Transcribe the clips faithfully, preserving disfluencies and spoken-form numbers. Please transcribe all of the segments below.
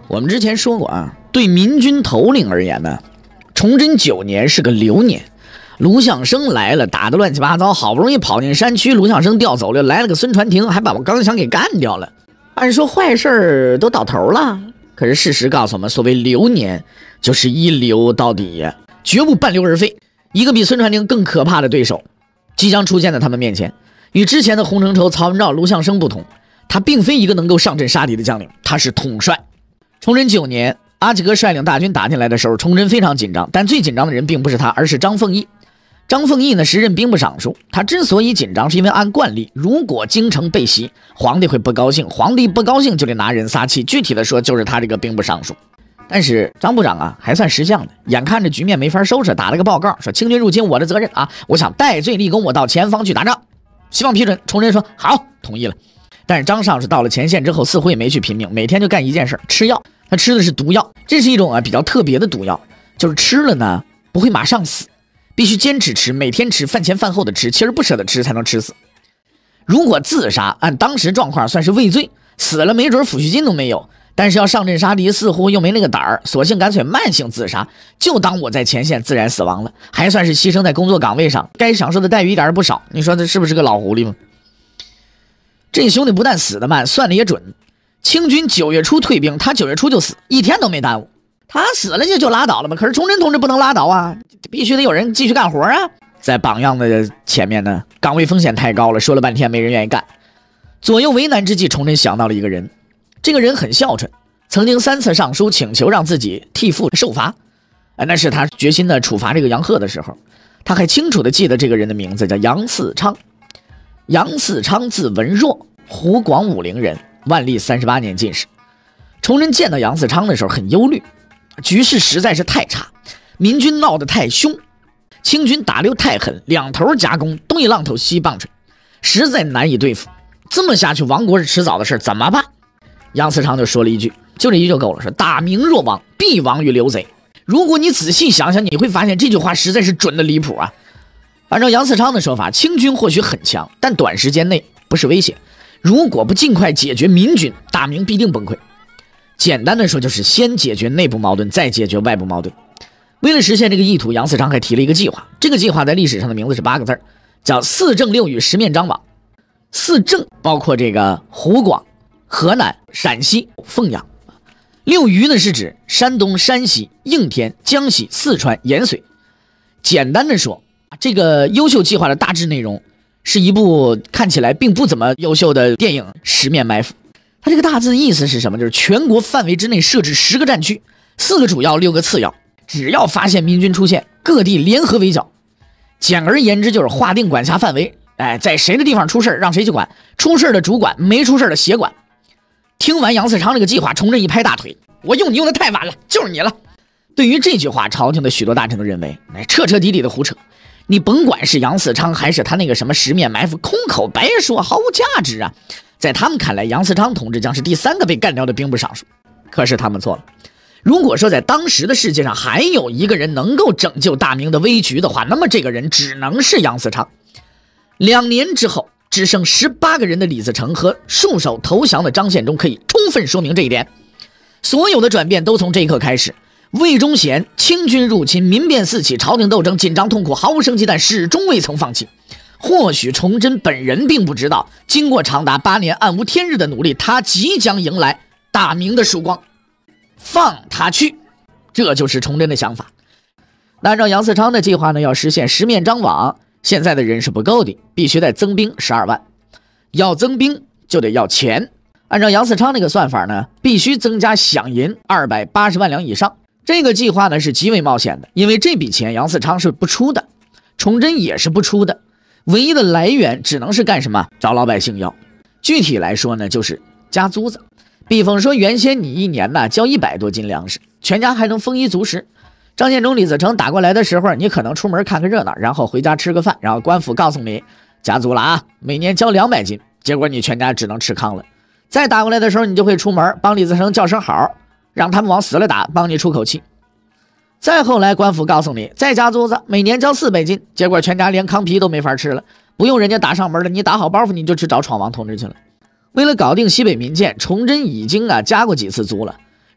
我们之前说过啊，对民军头领而言呢，崇祯九年是个流年。卢象升来了，打得乱七八糟，好不容易跑进山区，卢象升调走了，来了个孙传庭，还把我刚祥给干掉了。按说坏事都到头了，可是事实告诉我们，所谓流年就是一流到底，绝不半流而废。一个比孙传庭更可怕的对手即将出现在他们面前。与之前的洪承畴、曹文照、卢象升不同，他并非一个能够上阵杀敌的将领，他是统帅。崇祯九年，阿济格率领大军打进来的时候，崇祯非常紧张，但最紧张的人并不是他，而是张凤义。张凤义呢，时任兵部尚书，他之所以紧张，是因为按惯例，如果京城被袭，皇帝会不高兴，皇帝不高兴就得拿人撒气，具体的说就是他这个兵部尚书。但是张部长啊，还算识相的，眼看着局面没法收拾，打了个报告说清军入侵我的责任啊，我想戴罪立功，我到前方去打仗，希望批准。崇祯说好，同意了。但是张尚是到了前线之后，似乎也没去拼命，每天就干一件事，吃药。他吃的是毒药，这是一种啊比较特别的毒药，就是吃了呢不会马上死，必须坚持吃，每天吃，饭前饭后的吃，其实不舍得吃才能吃死。如果自杀，按当时状况算是畏罪，死了没准抚恤金都没有，但是要上阵杀敌，似乎又没那个胆儿，索性干脆慢性自杀，就当我在前线自然死亡了，还算是牺牲在工作岗位上，该享受的待遇一点也不少。你说这是不是个老狐狸吗？这兄弟不但死得慢，算的也准。清军九月初退兵，他九月初就死，一天都没耽误。他死了就就拉倒了嘛，可是崇祯同志不能拉倒啊，必须得有人继续干活啊。在榜样的前面呢，岗位风险太高了，说了半天没人愿意干。左右为难之际，崇祯想到了一个人，这个人很孝顺，曾经三次上书请求让自己替父受罚，哎，那是他决心的处罚这个杨鹤的时候。他还清楚的记得这个人的名字叫杨嗣昌。杨嗣昌字文若，湖广武陵人，万历三十八年进士。崇祯见到杨嗣昌的时候很忧虑，局势实在是太差，民军闹得太凶，清军打溜太狠，两头夹攻，东一榔头西一棒槌，实在难以对付。这么下去，亡国是迟早的事，怎么办？杨嗣昌就说了一句，就这一句就够了，说大明若亡，必亡于刘贼。如果你仔细想想，你会发现这句话实在是准的离谱啊。按照杨嗣昌的说法，清军或许很强，但短时间内不是威胁，如果不尽快解决民军，大明必定崩溃。简单的说，就是先解决内部矛盾，再解决外部矛盾。为了实现这个意图，杨嗣昌还提了一个计划，这个计划在历史上的名字是八个字，叫四正六与十面张网。四正包括这个湖广、河南、陕西、凤阳。六渝呢是指山东、山西、应天、江西、四川、延绥。简单的说，这个优秀计划的大致内容是一部看起来并不怎么优秀的电影《十面埋伏》。它这个大致的意思是什么？就是全国范围之内设置十个战区，四个主要，六个次要，只要发现民军出现，各地联合围剿。简而言之，就是划定管辖范围，哎，在谁的地方出事让谁去管，出事的主管，没出事的协管。听完杨嗣昌这个计划，崇祯一拍大腿，我用你用的太晚了，就是你了。对于这句话，朝廷的许多大臣都认为，哎，彻彻底底的胡扯。你甭管是杨嗣昌还是他那个什么十面埋伏，空口白说，毫无价值啊。在他们看来，杨嗣昌同志将是第三个被干掉的兵部尚书。可是他们错了。如果说在当时的世界上还有一个人能够拯救大明的危局的话，那么这个人只能是杨嗣昌。两年之后，只剩十八个人的李自成和束手投降的张献忠可以充分说明这一点。所有的转变都从这一刻开始。魏忠贤，清军入侵，民变四起，朝廷斗争紧张痛苦，毫无生机，但始终未曾放弃。或许崇祯本人并不知道，经过长达八年暗无天日的努力，他即将迎来大明的曙光。放他去，这就是崇祯的想法。那按照杨嗣昌的计划呢，要实现十面张网，现在的人是不够的，必须得增兵十二万。要增兵就得要钱，按照杨嗣昌那个算法呢，必须增加饷银二百八十万两以上。这个计划呢是极为冒险的，因为这笔钱杨嗣昌是不出的，崇祯也是不出的，唯一的来源只能是干什么？找老百姓要。具体来说呢，就是加租子。比方说，原先你一年呢交一百多斤粮食，全家还能丰衣足食。张献忠、李自成打过来的时候，你可能出门看个热闹，然后回家吃个饭，然后官府告诉你加租了啊，每年交两百斤，结果你全家只能吃糠了。再打过来的时候，你就会出门帮李自成叫声好，让他们往死了打，帮你出口气。再后来，官府告诉你再加租子，每年交四百斤，结果全家连糠皮都没法吃了，不用人家打上门了，你打好包袱你就去找闯王同志去了。为了搞定西北民变，崇祯已经啊加过几次租了。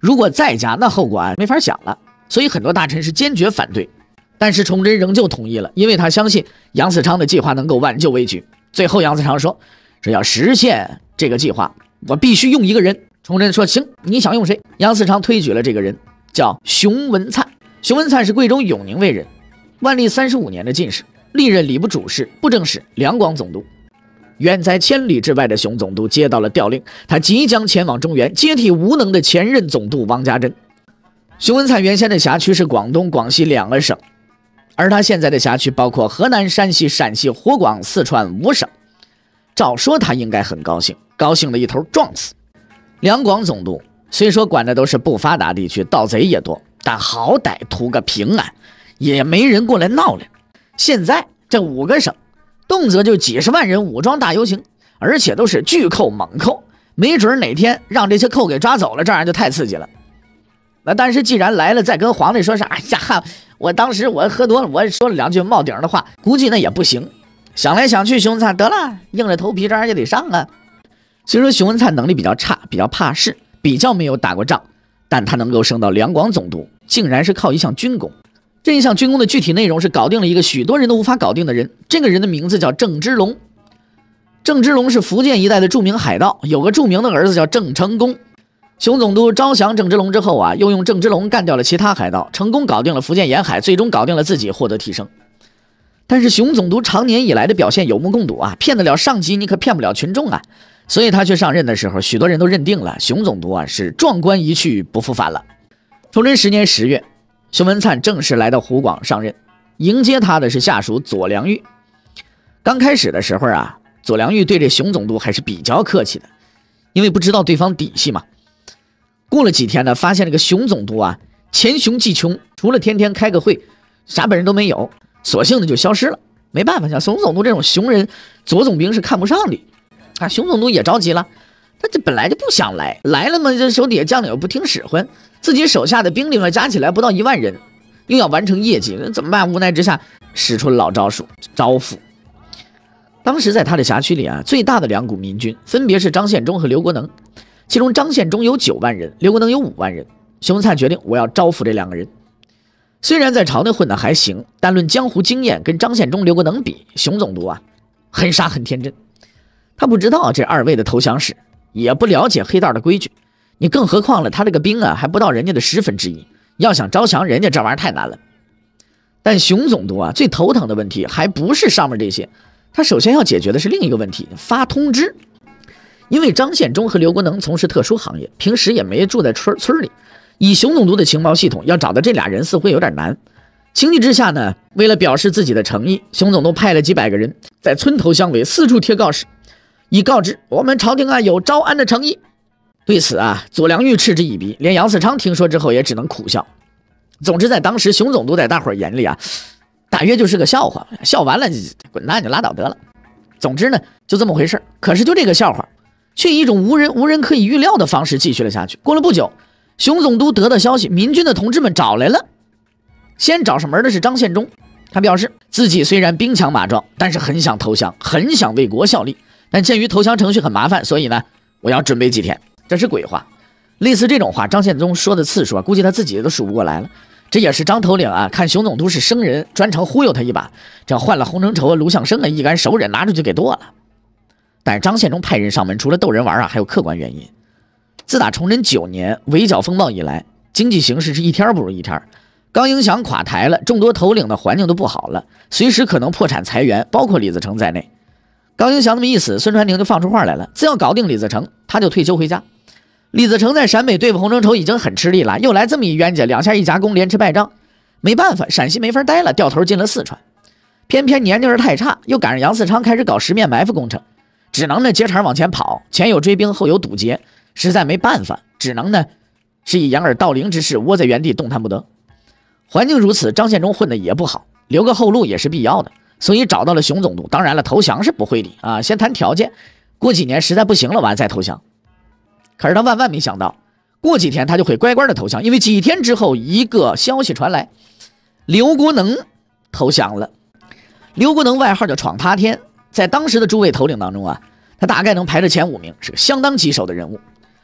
如果再加，那后果啊没法想了。所以很多大臣是坚决反对，但是崇祯仍旧同意了，因为他相信杨嗣昌的计划能够挽救危局。最后杨嗣昌说，只要实现这个计划，我必须用一个人。崇祯说行，你想用谁？杨嗣昌推举了这个人，叫熊文灿。熊文灿是贵州永宁卫人，万历三十五年的进士，历任礼部主事、布政使、两广总督。远在千里之外的熊总督接到了调令，他即将前往中原接替无能的前任总督王家珍。熊文灿原先的辖区是广东、广西两个省，而他现在的辖区包括河南、山西、陕西、湖广、四川五省。照说他应该很高兴，高兴的一头撞死。两广总督虽说管的都是不发达地区，盗贼也多，但好歹图个平安，也没人过来闹来。现在这五个省动辄就几十万人武装大游行，而且都是巨扣猛扣，没准哪天让这些扣给抓走了，这样就太刺激了。那但是既然来了，再跟皇帝说啥？哎呀，我当时我喝多了，我说了两句冒顶的话，估计那也不行。想来想去，熊文灿得了，硬着头皮这样也得上啊。虽说熊文灿能力比较差，比较怕事，比较没有打过仗，但他能够升到两广总督，竟然是靠一项军功。这一项军功的具体内容是搞定了一个许多人都无法搞定的人，这个人的名字叫郑芝龙。郑芝龙是福建一带的著名海盗，有个著名的儿子叫郑成功。熊总督招降郑芝龙之后啊，又用郑芝龙干掉了其他海盗，成功搞定了福建沿海，最终搞定了自己，获得提升。但是熊总督常年以来的表现有目共睹啊，骗得了上级，你可骗不了群众啊。所以他去上任的时候，许多人都认定了熊总督啊是壮官一去不复返了。崇祯十年十月，熊文灿正式来到湖广上任，迎接他的是下属左良玉。刚开始的时候啊，左良玉对这熊总督还是比较客气的，因为不知道对方底细嘛。过了几天呢，发现这个熊总督啊前熊技穷，除了天天开个会，啥本事都没有，索性的就消失了。没办法，像熊总督这种熊人，左总兵是看不上的啊。熊总督也着急了，他这本来就不想来，来了嘛，这手底下将领又不听使唤，自己手下的兵力加起来不到一万人，又要完成业绩，怎么办？无奈之下，使出了老招数，招抚。当时在他的辖区里啊，最大的两股民军分别是张献忠和刘国能，其中张献忠有九万人，刘国能有五万人。熊文灿决定，我要招抚这两个人。虽然在朝内混得还行，但论江湖经验，跟张献忠、刘国能比，熊总督啊，很傻很天真。他不知道这二位的投降史，也不了解黑道的规矩。你更何况了，他这个兵啊，还不到人家的十分之一。要想招降人家，这玩意儿太难了。但熊总督啊，最头疼的问题还不是上面这些，他首先要解决的是另一个问题：发通知。因为张献忠和刘国能从事特殊行业，平时也没住在村村里。以熊总督的情报系统，要找到这俩人似乎有点难。情急之下呢，为了表示自己的诚意，熊总督派了几百个人在村头乡尾四处贴告示，以告知我们朝廷啊有招安的诚意。对此啊，左良玉嗤之以鼻，连杨嗣昌听说之后也只能苦笑。总之，在当时，熊总督在大伙儿眼里啊，大约就是个笑话，笑完了滚蛋就拉倒得了。总之呢，就这么回事。可是就这个笑话，却以一种无人无人可以预料的方式继续了下去。过了不久，熊总督得到消息，民军的同志们找来了。先找上门的是张献忠，他表示自己虽然兵强马壮，但是很想投降，很想为国效力，但鉴于投降程序很麻烦，所以呢，我要准备几天。这是鬼话。类似这种话，张献忠说的次数啊，估计他自己都数不过来了。这也是张头领啊，看熊总督是生人，专程忽悠他一把，这换了洪承畴、卢象升啊，一干熟人拿出去给剁了。但是张献忠派人上门，除了逗人玩啊，还有客观原因。自打崇祯九年围剿风暴以来，经济形势是一天不如一天。刚迎祥垮台了，众多头领的环境都不好了，随时可能破产裁员，包括李自成在内。刚迎祥那么一死，孙传庭就放出话来了，只要搞定李自成，他就退休回家。李自成在陕北对付洪承畴已经很吃力了，又来这么一冤家，两下一夹攻，连吃败仗。没办法，陕西没法待了，掉头进了四川。偏偏年龄太差，又赶上杨嗣昌开始搞十面埋伏工程，只能呢接茬往前跑，前有追兵，后有堵截，实在没办法，只能呢是以掩耳盗铃之势窝在原地动弹不得。环境如此，张献忠混得也不好，留个后路也是必要的，所以找到了熊总督。当然了，投降是不会的啊，先谈条件，过几年实在不行了完再投降。可是他万万没想到，过几天他就会乖乖的投降，因为几天之后一个消息传来，刘国能投降了。刘国能外号叫闯塌天，在当时的诸位头领当中啊，他大概能排到前五名，是个相当棘手的人物。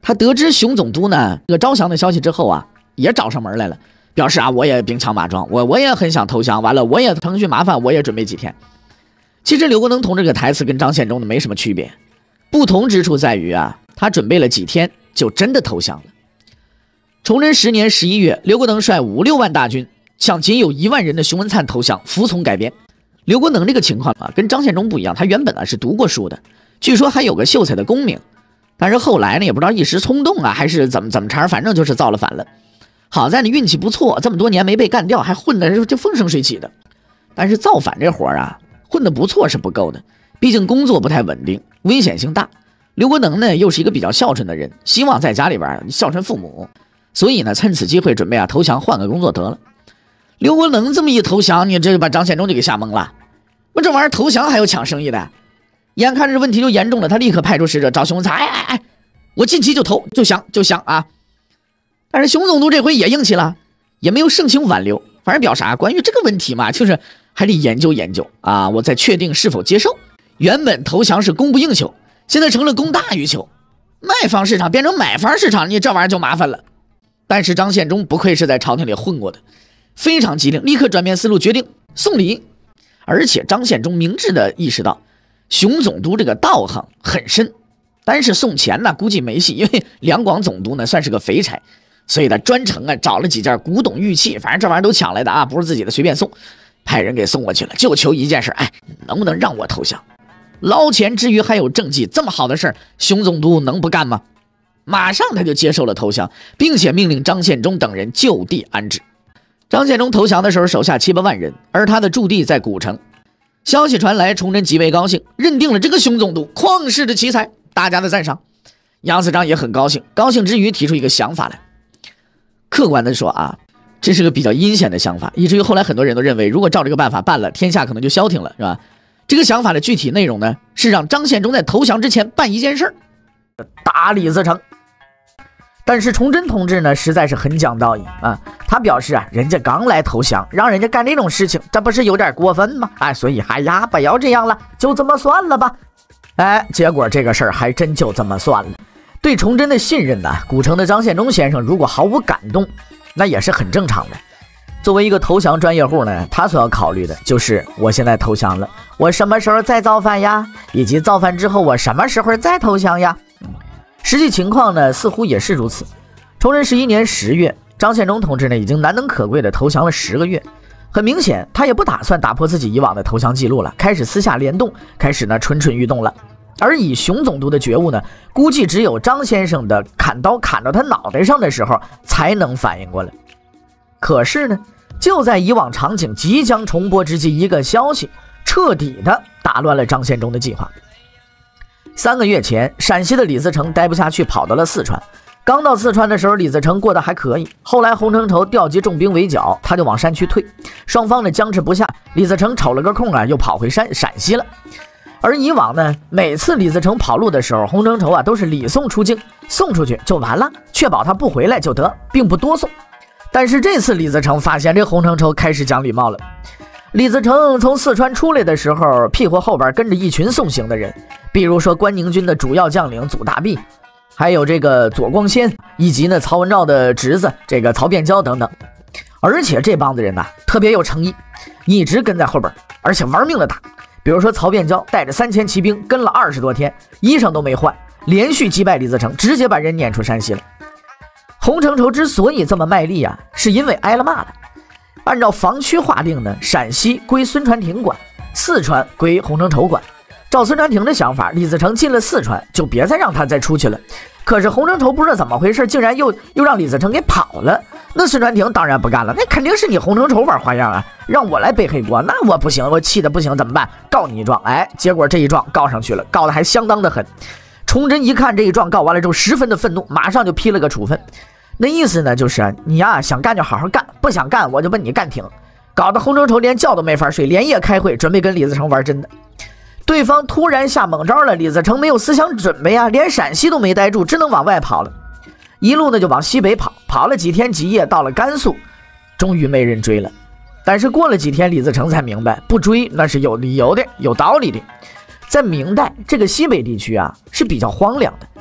他得知熊总督呢这个招降的消息之后啊，也找上门来了，表示啊我也兵强马壮，我我也很想投降，完了我也程序麻烦，我也准备几天。其实刘国能同志这个台词跟张献忠的没什么区别，不同之处在于啊，他准备了几天就真的投降了。崇祯十年十一月，刘国能率五六万大军向仅有一万人的熊文灿投降，服从改编。刘国能这个情况啊，跟张献忠不一样，他原本啊是读过书的，据说还有个秀才的功名，但是后来呢，也不知道一时冲动啊，还是怎么怎么茬，反正就是造了反了。好在你运气不错，这么多年没被干掉，还混的就风生水起的。但是造反这活啊，混得不错是不够的，毕竟工作不太稳定，危险性大。刘国能呢，又是一个比较孝顺的人，希望在家里边孝顺父母，所以呢，趁此机会准备啊投降，换个工作得了。刘国能这么一投降，你这就把张献忠就给吓懵了。那这玩意儿投降还有抢生意的，眼看着问题就严重了，他立刻派出使者找熊文灿，哎哎哎，我近期就投，就降就降啊！但是熊总督这回也硬气了，也没有盛情挽留，反正表啥？关于这个问题嘛，就是还得研究研究啊，我再确定是否接受。原本投降是供不应求，现在成了供大于求，卖方市场变成买方市场，你这玩意儿就麻烦了。但是张献忠不愧是在朝廷里混过的，非常机灵，立刻转变思路，决定送礼。而且张献忠明智地意识到熊总督这个道行很深，但是送钱呢估计没戏，因为两广总督呢算是个肥差，所以他专程啊找了几件古董玉器，反正这玩意儿都抢来的啊，不是自己的随便送，派人给送过去了，就求一件事，哎，能不能让我投降？捞钱之余还有政绩，这么好的事儿，熊总督能不干吗？马上他就接受了投降，并且命令张献忠等人就地安置。张献忠投降的时候手下七八万人，而他的驻地在古城。消息传来，崇祯极为高兴，认定了这个熊总督旷世的奇才，大家的赞赏。杨嗣章也很高兴，高兴之余提出一个想法来。客观的说啊，这是个比较阴险的想法，以至于后来很多人都认为，如果照这个办法办了，天下可能就消停了，是吧？这个想法的具体内容呢，是让张献忠在投降之前办一件事儿，打李自成。但是崇祯同志呢，实在是很讲道义啊，他表示啊，人家刚来投降，让人家干这种事情，这不是有点过分吗？哎，所以哎呀，不要这样了，就这么算了吧。哎，结果这个事儿还真就这么算了。对崇祯的信任呢，古城的张献忠先生如果毫无感动，那也是很正常的。作为一个投降专业户呢，他所要考虑的就是我现在投降了，我什么时候再造反呀？以及造反之后我什么时候再投降呀？实际情况呢，似乎也是如此。崇祯十一年十月，张献忠同志呢已经难能可贵的投降了十个月，很明显，他也不打算打破自己以往的投降记录了，开始私下联动，开始呢蠢蠢欲动了。而以熊总督的觉悟呢，估计只有张先生的砍刀砍到他脑袋上的时候才能反应过来。可是呢，就在以往场景即将重播之际，一个消息彻底的打乱了张献忠的计划。三个月前，陕西的李自成待不下去，跑到了四川。刚到四川的时候，李自成过得还可以。后来洪承畴调集重兵围剿，他就往山区退。双方呢僵持不下，李自成瞅了个空啊，又跑回山陕西了。而以往呢，每次李自成跑路的时候，洪承畴啊都是礼送出境，送出去就完了，确保他不回来就得，并不多送。但是这次李自成发现这洪承畴开始讲礼貌了。李自成从四川出来的时候，屁股后边跟着一群送行的人，比如说关宁军的主要将领祖大弼，还有这个左光先，以及呢曹文照的侄子这个曹变蛟等等。而且这帮子人呐，特别有诚意，一直跟在后边，而且玩命的打。比如说曹变蛟带着三千骑兵跟了二十多天，衣裳都没换，连续击败李自成，直接把人撵出山西了。洪承畴之所以这么卖力啊，是因为挨了骂了。按照防区划定呢，陕西归孙传庭管，四川归洪承畴管。照孙传庭的想法，李自成进了四川，就别再让他再出去了。可是洪承畴不知道怎么回事，竟然又又让李自成给跑了。那孙传庭当然不干了，那肯定是你洪承畴玩花样啊，让我来背黑锅，那我不行，我气得不行，怎么办？告你一状。哎，结果这一状告上去了，告的还相当的狠。崇祯一看这一状告完了之后，十分的愤怒，马上就批了个处分。那意思呢，就是你呀、啊、想干就好好干，不想干我就把你干停。搞得洪承畴连觉都没法睡，连夜开会，准备跟李自成玩真的。对方突然下猛招了，李自成没有思想准备啊，连陕西都没待住，只能往外跑了。一路呢就往西北跑，跑了几天几夜，到了甘肃，终于没人追了。但是过了几天，李自成才明白，不追那是有理由的，有道理的。在明代，这个西北地区啊是比较荒凉的，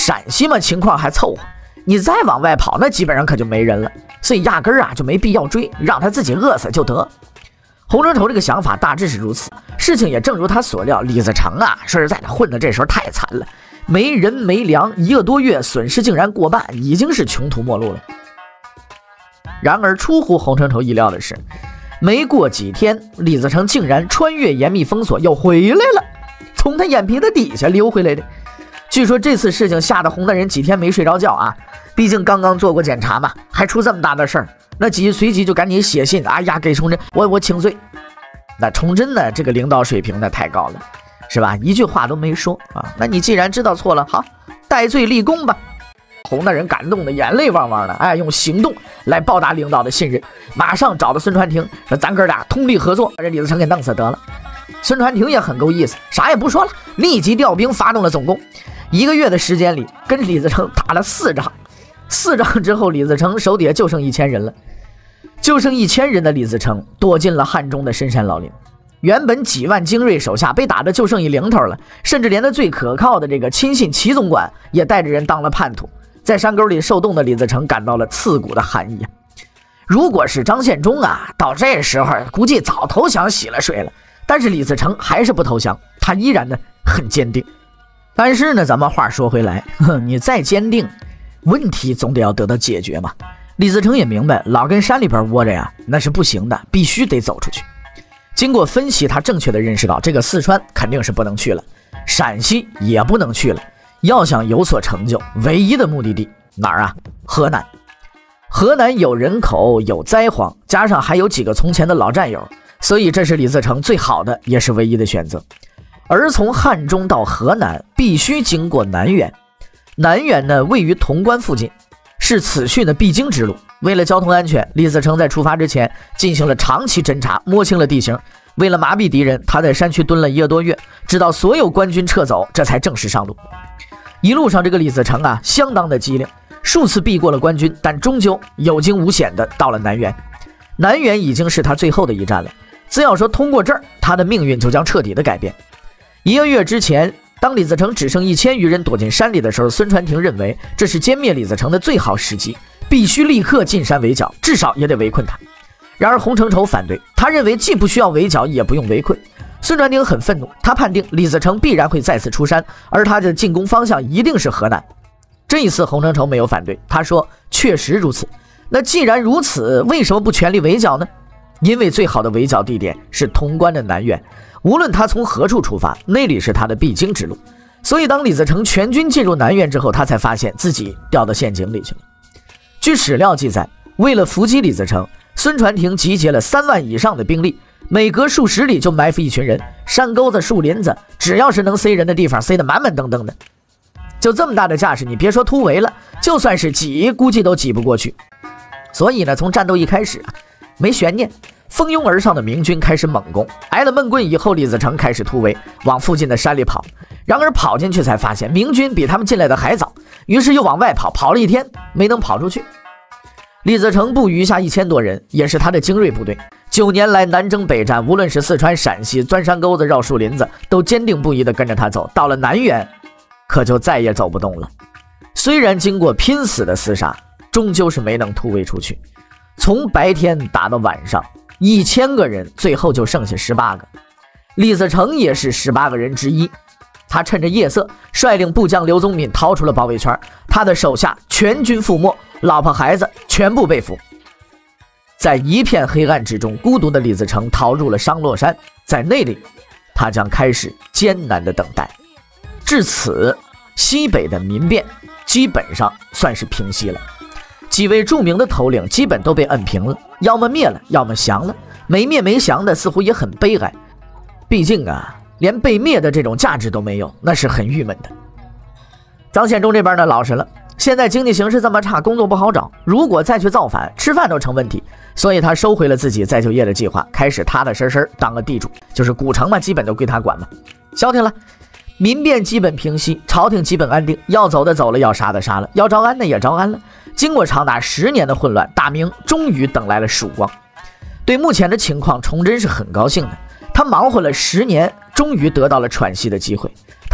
陕西嘛情况还凑合，你再往外跑那基本上可就没人了，所以压根儿啊就没必要追，让他自己饿死就得。洪承畴这个想法大致是如此，事情也正如他所料，李自成啊说实在的混的这时候太惨了，没人没粮，一个多月损失竟然过半，已经是穷途末路了。然而出乎洪承畴意料的是，没过几天，李自成竟然穿越严密封锁又回来了，从他眼皮子底下溜回来的。据说这次事情吓得洪大人几天没睡着觉啊，毕竟刚刚做过检查嘛，还出这么大的事儿，那几随即就赶紧写信，哎呀，给崇祯，我我请罪。那崇祯呢，这个领导水平呢太高了，是吧？一句话都没说啊。那你既然知道错了，好，戴罪立功吧。洪大人感动的眼泪汪汪的，哎，用行动来报答领导的信任，马上找到孙传庭，说咱哥俩通力合作，把这李自成给弄死得了。孙传庭也很够意思，啥也不说了，立即调兵发动了总攻。一个月的时间里，跟李自成打了四仗，四仗之后，李自成手底下就剩一千人了。就剩一千人的李自成躲进了汉中的深山老林，原本几万精锐手下被打的就剩一零头了，甚至连他最可靠的这个亲信齐总管也带着人当了叛徒。在山沟里受冻的李自成感到了刺骨的寒意啊！如果是张献忠啊，到这时候估计早投降洗了睡了。但是李自成还是不投降，他依然呢很坚定。但是呢，咱们话说回来，你再坚定，问题总得要得到解决嘛。李自成也明白，老跟山里边窝着呀，那是不行的，必须得走出去。经过分析，他正确的认识到，这个四川肯定是不能去了，陕西也不能去了。要想有所成就，唯一的目的地哪儿啊？河南。河南有人口，有灾荒，加上还有几个从前的老战友，所以这是李自成最好的也是唯一的选择。而从汉中到河南必须经过南原，南原呢位于潼关附近，是此去的必经之路。为了交通安全，李自成在出发之前进行了长期侦查，摸清了地形。为了麻痹敌人，他在山区蹲了一个多月，直到所有官军撤走，这才正式上路。一路上这个李自成啊相当的机灵，数次避过了官军，但终究有惊无险的到了南原。南原已经是他最后的一站了，只要说通过这儿，他的命运就将彻底的改变。一个月之前，当李自成只剩一千余人躲进山里的时候，孙传庭认为这是歼灭李自成的最好时机，必须立刻进山围剿，至少也得围困他。然而洪承畴反对，他认为既不需要围剿，也不用围困。孙传庭很愤怒，他判定李自成必然会再次出山，而他的进攻方向一定是河南。这一次洪承畴没有反对，他说确实如此。那既然如此，为什么不全力围剿呢？因为最好的围剿地点是潼关的南原，无论他从何处出发，那里是他的必经之路。所以当李自成全军进入南原之后，他才发现自己掉到陷阱里去了。据史料记载，为了伏击李自成，孙传庭集结了三万以上的兵力，每隔数十里就埋伏一群人，山沟子、树林子，只要是能塞人的地方，塞得满满登登的。就这么大的架势，你别说突围了，就算是挤，估计都挤不过去。所以呢，从战斗一开始啊，没悬念，蜂拥而上的明军开始猛攻，挨了闷棍以后，李自成开始突围，往附近的山里跑。然而跑进去才发现，明军比他们进来的还早，于是又往外跑，跑了一天没能跑出去。李自成部余下一千多人，也是他的精锐部队。九年来南征北战，无论是四川、陕西，钻山沟子、绕树林子，都坚定不移地跟着他走。到了南原，可就再也走不动了。虽然经过拼死的厮杀，终究是没能突围出去。从白天打到晚上，一千个人，最后就剩下十八个。李自成也是十八个人之一。他趁着夜色，率领部将刘宗敏逃出了包围圈，他的手下全军覆没，老婆孩子全部被俘。在一片黑暗之中，孤独的李自成逃入了商洛山，在那里，他将开始艰难的等待。至此，西北的民变基本上算是平息了。几位著名的头领基本都被摁平了，要么灭了，要么降了。没灭没降的似乎也很悲哀，毕竟啊，连被灭的这种价值都没有，那是很郁闷的。张献忠这边呢老实了，现在经济形势这么差，工作不好找，如果再去造反，吃饭都成问题，所以他收回了自己再就业的计划，开始踏踏实实当个地主，就是古城嘛，基本都归他管嘛。消停了，民变基本平息，朝廷基本安定，要走的走了，要杀的杀了，要招安的也招安了。经过长达十年的混乱，大明终于等来了曙光。对目前的情况，崇祯是很高兴的。他忙活了十年，终于得到了喘息的机会。他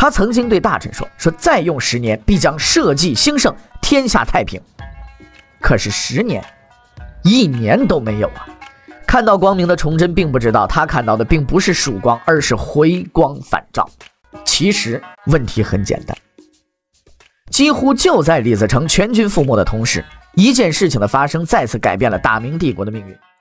他曾经对大臣说：“说再用十年，必将社稷兴盛，天下太平。”可是十年，一年都没有啊！看到光明的崇祯并不知道，他看到的并不是曙光，而是回光返照。其实问题很简单，几乎就在李自成全军覆没的同时，一件事情的发生再次改变了大明帝国的命运。